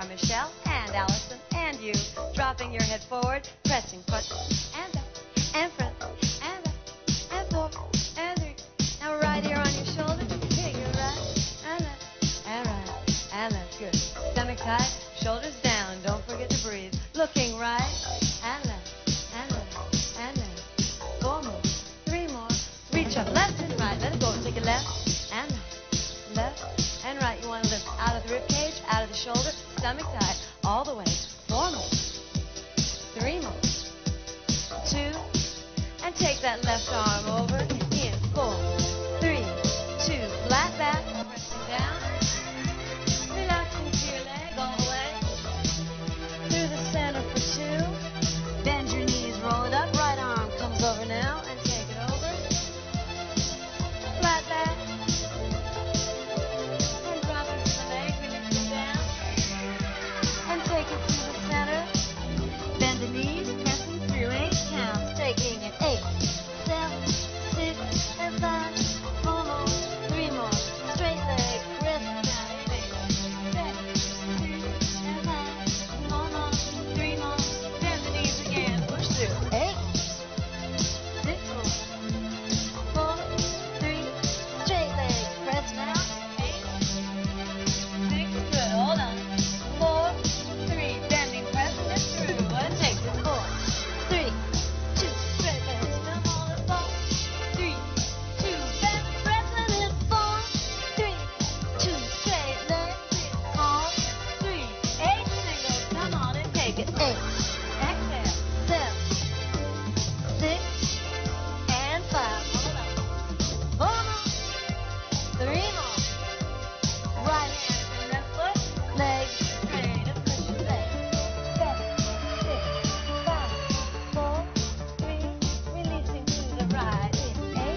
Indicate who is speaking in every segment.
Speaker 1: are Michelle and Alyson and you. Dropping your head forward, pressing front and back and front and back and forward and three. Now right here on your shoulder, take it right and left and right and left. Good. Stomach tight, shoulders down. Don't forget to breathe. Looking right and left and left and left. 4 more, 3 more. Reach up left and right. Let it go. Take it left and right, left and right. You want to lift out of the rib cage, out of the shoulder, stomach tight, all the way. 4 more, 3 more, 2, and take that left arm over in 4, 3, 2, flat back, pressing down, relaxing to your leg all the way, through the center for 2, bend your knees, roll it up, right arm comes over now, and take it over, flat back, and drop it to the leg, release it down, and take it to the center, bend the knees, pressing through 8 counts, taking it 8, 7, 6, and 5, 4 more, 3 more, straight leg, press it down, 8, 7, 6, and 5, 4 more, 3 more, bend the knees again, push through, 8, 6 more, 4, 3, straight leg, press down, 8, 6, good, hold on, 4, 3, bending, pressing it through, and take it, 4, 3, 2, straight legs, come on and 4, 3, 2, bend, pressing it, 4, 3, 2, straight legs, 4, 3, 8 singles, come on and take it, 8, exhale, 7, 6, and 5, hold on, 4 more, 3 more, right hand and left foot, legs straight, and push your legs, 7, 6, 5, 4, 3, releasing to the right, 8,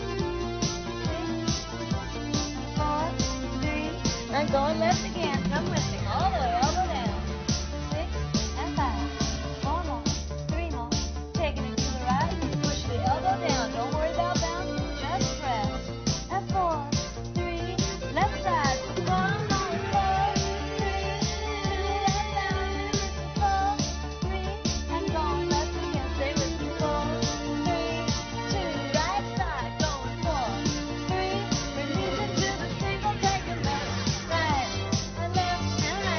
Speaker 1: 6, 4, 3, and going left again, come with me, all the way, elbow down, 6, and 5, 4 more, 3 more, taking it to the right, push the elbow down, don't worry about bouncing, just press, and 4, 3, left side, 1 more, 4, 3, 2, left down, 4, 3, and going left again, stay with me, 4, 3, 2, right side, going 4, 3, releasing to the single, take it left, right, and left, and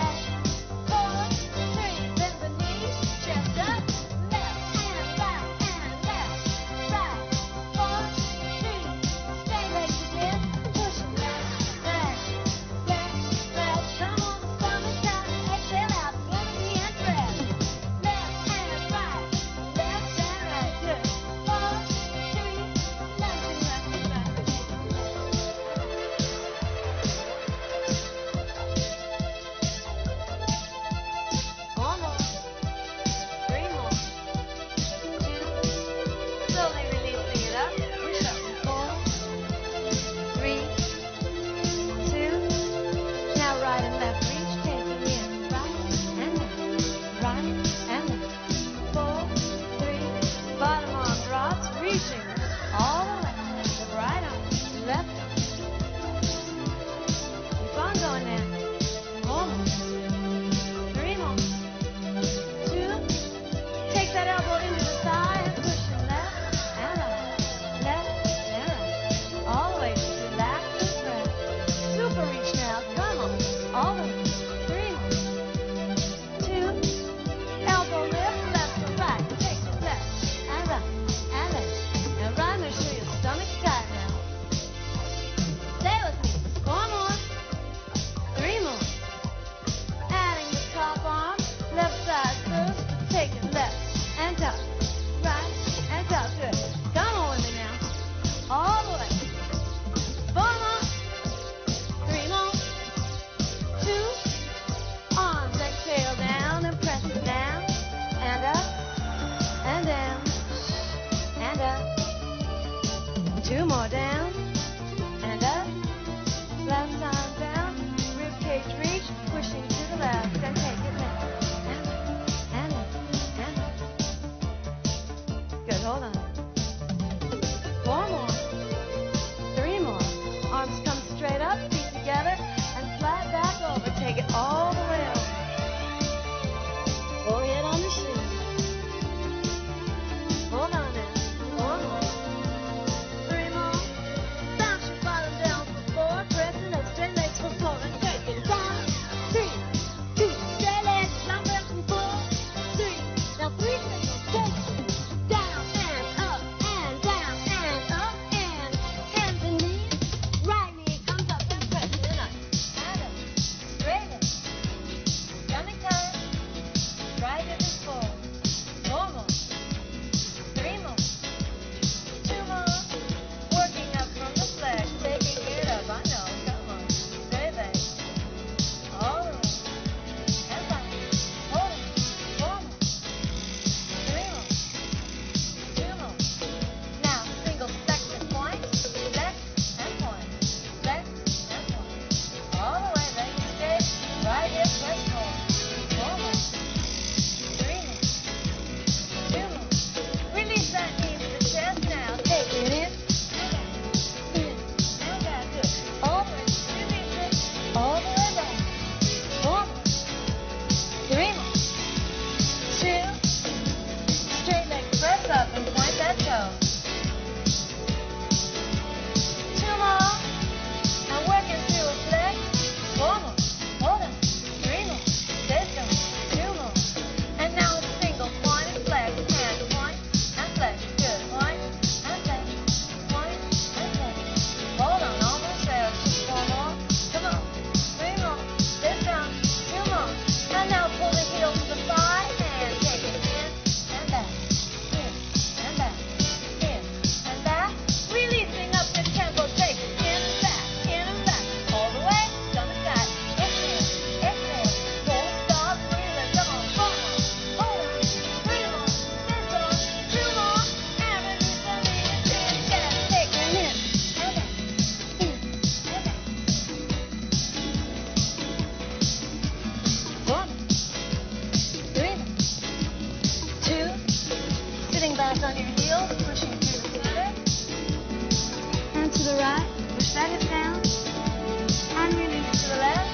Speaker 1: Let it down. And release to the left.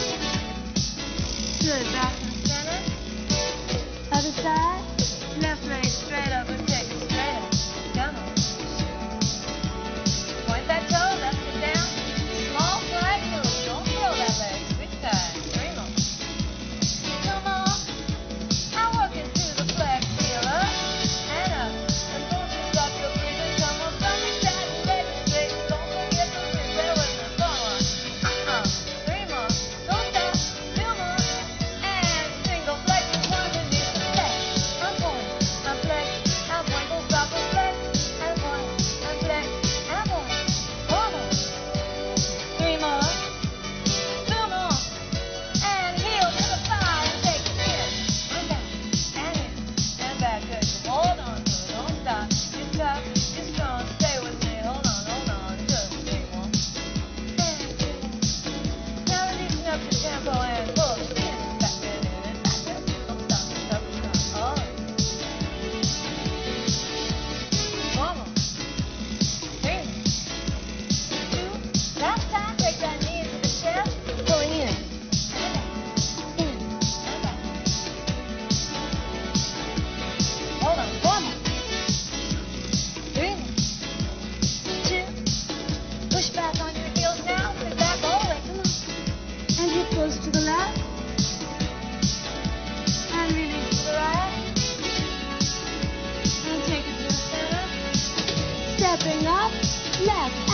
Speaker 1: Good, back in the center. Other side. Left leg straight up and take it straight up. Come on. Point that toe, left it down. Small side move. Don't throw that leg. Switch side. 3 more. Come on. I'm working through the flex. Feel up and up. And don't you stop your breathing. Come on, stomach tight, leg straight. Don't forget to breathe. Bear with me. Come on. 3 more. Don't stop. 2 more. And single flex is underneath the flex. I'm point. I'm flex. I'm point. Don't stop and flex. And point. And flex. And point. 4 more. 3 more. 2 more. And heel to the side and take it in. And back. And in. And back. Good. So hold on to it. Don't stop. You're tough. You're strong. Stay with me. Hold on. Hold on. Good. 3 more. And 2 more. Now releasing up your tempo and pull it in. Back and in and back and in. Don't stop. You're tough. You're strong. All right. 1 more. 3 more. 2. Last time. Take that knee into the chest. Pulling in. And back. In. And back. Hold on. 4 more. 3 more. 2. Push back on your heels now. Sit back all the way. Come on. And hip goes to the left. And release to the right. And take it to the center. Stepping up. Left.